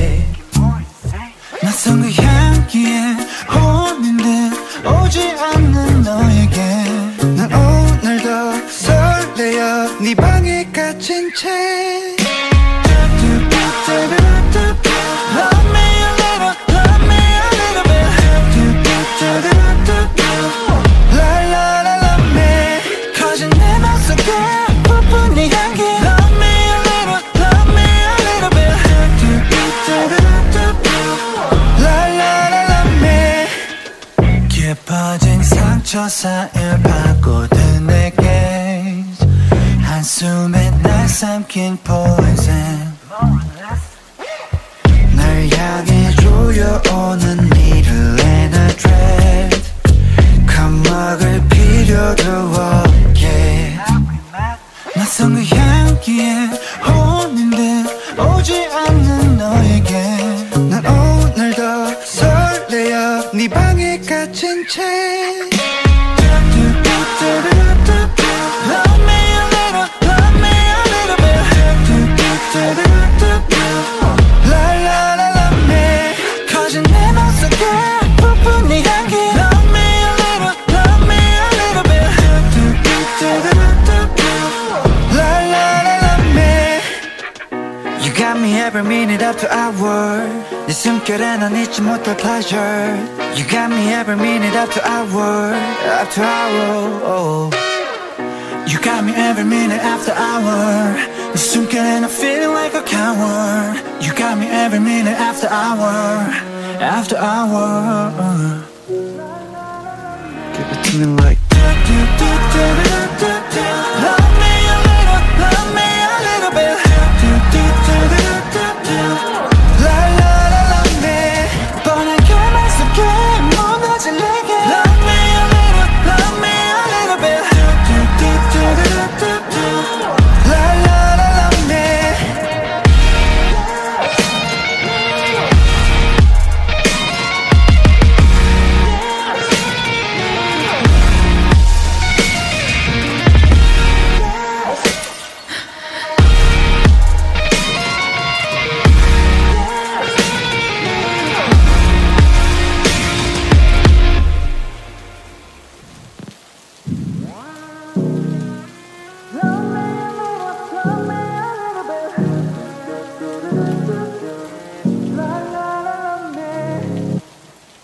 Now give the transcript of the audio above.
낯선 그 향기에 오는 듯 오지 않는 너에게 난 오늘도 설레어 네 방에 갇힌 채 Love me a little, love me a little bit La la la love me 커진 내 맘속에 부푼 네 향기 Love me a little, love me a little bit La la la love me 깊어진 상처 사이를 파고든 내게 한숨에 날 삼킨 poison 날 향해 조여오는 needle and a thread 겁먹을 필요도 없게 낯선 그 향기에 오는 듯 오지 않는 너에게 난 오늘도 설레어 네 방에 갇힌 채 Love me a little, love me a little bit La la la love me 커진 내 맘속에 부푼 네 향기 Love me a little, love me a little bit La la la love me You got me every minute after hour 네 숨결에 난 잊지 못할 pleasure You got me every minute after hour After hour oh. You got me every minute after hour 네 숨결에 난 feeling like a coward You got me every minute after hour After hour Give it to me like